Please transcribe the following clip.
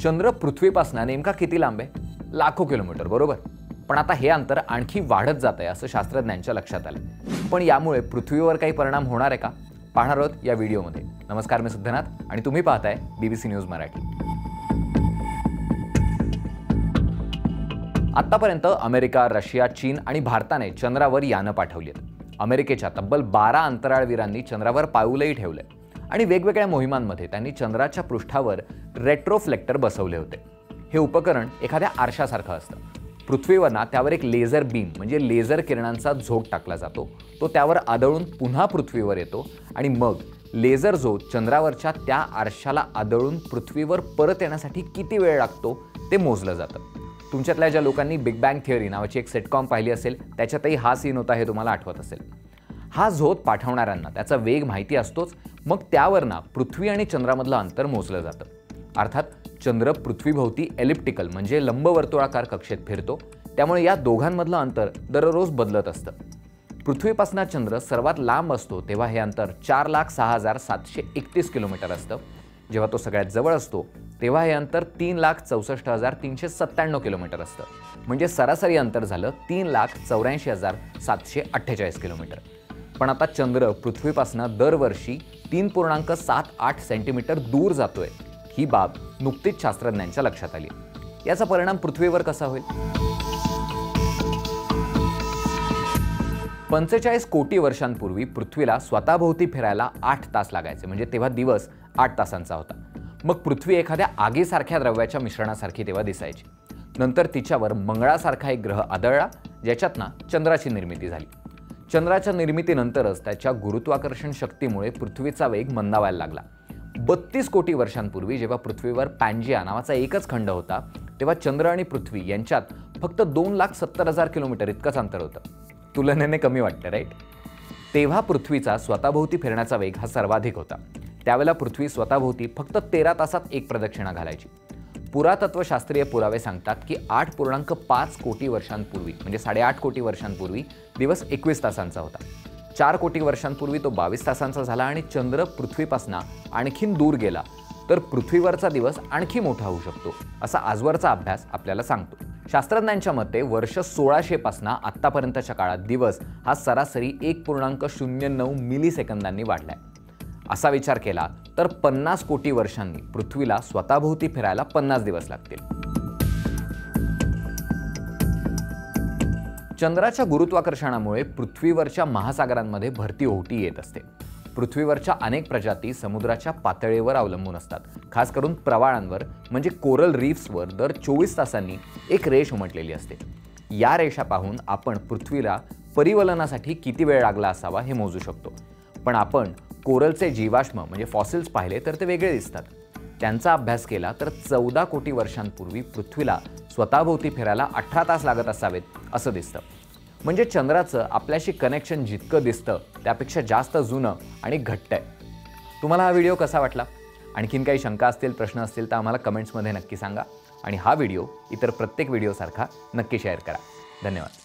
चंद्र पृथ्वीपासून नेमका किती लांब आहे? लाखो किलोमीटर, बरोबर. पण आता हे अंतर आणखी वाढत जात आहे असं शास्त्रज्ञांच्या लक्षात आलं. पण यामुळे पृथ्वीवर काही परिणाम होणार आहे का? पाहणार आहोत या व्हिडिओमध्ये. नमस्कार, मी सिद्धनाथ आणि तुम्ही पाहताय BBC न्यूज मराठी. आतापर्यंत अमेरिका, रशिया, चीन आणि भारताने चंद्रावर यानं पाठवली आहेत. अमेरिकेच्या तब्बल 12 अंतराळवीरांनी चंद्रावर पाऊलही ठेवलंय आणि वेगवेगळ्या मोहिमांमध्ये त्यांनी चंद्राच्या पृष्ठावर रेट्रोफ्लेक्टर बसवले होते. हे उपकरण एखाद्या आरशासारखं असतं. पृथ्वीवरना त्यावर एक लेझर बीम म्हणजे लेझर किरणांचा झोत टाकला जातो. तो त्यावर आदळून पुन्हा पृथ्वीवर येतो आणि मग लेझर झोत चंद्रावरच्या त्या आरशाला आदळून पृथ्वीवर परत येण्यासाठी किती वेळ लागतो ते मोजलं जातं. तुमच्यातल्या ज्या लोकांनी बिग बँग थिअरी नावाची एक सिटकॉम पाहिली असेल त्याच्यातही हा सीन होता हे तुम्हाला आठवत असेल. हा झोत पाठवणाऱ्यांना त्याचा वेग माहिती असतोच, मग त्यावरना पृथ्वी आणि चंद्रामधलं अंतर मोजलं जातं. अर्थात चंद्र पृथ्वीभोवती एलिप्टिकल म्हणजे लंबवर्तुळाकार कक्षेत फिरतो, त्यामुळे या दोघांमधलं अंतर दररोज बदलत असतं. पृथ्वीपासून चंद्र सर्वात लांब असतो तेव्हा हे अंतर 4,06,731 किलोमीटर असतं. जेव्हा तो सगळ्यात जवळ असतो तेव्हा हे अंतर 3,64,397 किलोमीटर असतं. म्हणजे सरासरी अंतर झालं 3,84,748 किलोमीटर. पण आता चंद्र पृथ्वीपासून दरवर्षी 3.78 सेंटीमीटर दूर जातोय. ही बाब नुकतीच शास्त्रज्ञांच्या लक्षात आली. याचा परिणाम पृथ्वीवर कसा होईल? 45 कोटी वर्षांपूर्वी पृथ्वीला स्वतःभोवती फिरायला 8 तास लागायचे, म्हणजे तेव्हा दिवस 8 तासांचा होता. मग पृथ्वी एखाद्या आगीसारख्या द्रव्याच्या मिश्रणासारखी तेव्हा दिसायची. नंतर तिच्यावर मंगळासारखा एक ग्रह आदळला, ज्याच्यातनं चंद्राची निर्मिती झाली. चंद्राच्या निर्मितीनंतरच त्याच्या गुरुत्वाकर्षण शक्तीमुळे पृथ्वीचा वेग मंदावायला लागला. 32 कोटी वर्षांपूर्वी जेव्हा पृथ्वीवर पॅन्जिया नावाचा एकच खंड होता, तेव्हा चंद्र आणि पृथ्वी यांच्यात फक्त 2,70,000 किलोमीटर इतकंच अंतर होतं. तुलनेने कमी वाटतं, राईट? तेव्हा पृथ्वीचा स्वतःभोवती फिरण्याचा वेग हा सर्वाधिक होता. त्यावेळेला पृथ्वी स्वतःभोवती फक्त 13 तासात एक प्रदक्षिणा घालायची. पुरातत्वशास्त्रीय पुरावे सांगतात की 8.5 कोटी वर्षांपूर्वी म्हणजे 8.5 कोटी वर्षांपूर्वी दिवस 21 तासांचा होता. 4 कोटी वर्षांपूर्वी तो 22 तासांचा झाला आणि चंद्र पृथ्वीपासून आणखीन दूर गेला तर पृथ्वीवरचा दिवस आणखी मोठा होऊ शकतो, असा आजवरचा अभ्यास आपल्याला सांगतो. शास्त्रज्ञांच्या मते वर्ष 1600 पासून आतापर्यंतच्या काळात दिवस हा सरासरी 1.09 मिलीसेकंदांनी वाढलाय. असा विचार केला तर 50 कोटी वर्षांनी पृथ्वीला स्वतःभोवती फिरायला 50 दिवस लागतील. चंद्राच्या गुरुत्वाकर्षणामुळे पृथ्वीवरच्या महासागरांमध्ये भरती ओहोटी येत असते. पृथ्वीवरच्या अनेक प्रजाती समुद्राच्या पातळीवर अवलंबून असतात. खास करून प्रवाळांवर म्हणजे कोरल रीफ्सवर दर 24 तासांनी एक रेष उमटलेली असते. या रेषा पाहून आपण पृथ्वीला परिवलनासाठी किती वेळ लागला असावा हे मोजू शकतो. पण आपण कोरलचे जीवाश्म म्हणजे फॉसिल्स पाहिले तर ते वेगळे दिसतात. त्यांचा अभ्यास केला तर 14 कोटी वर्षांपूर्वी पृथ्वीला स्वतःभोवती फिरायला 18 तास लागत असावेत असं दिसतं. म्हणजे चंद्राचं आपल्याशी कनेक्शन जितकं दिसतं त्यापेक्षा जास्त जुनं आणि घट्ट आहे. तुम्हाला हा व्हिडिओ कसा वाटला? आणखीन काही शंका असतील, प्रश्न असतील तर आम्हाला कमेंट्समध्ये नक्की सांगा आणि हा व्हिडिओ इतर प्रत्येक व्हिडिओसारखा नक्की शेअर करा. धन्यवाद.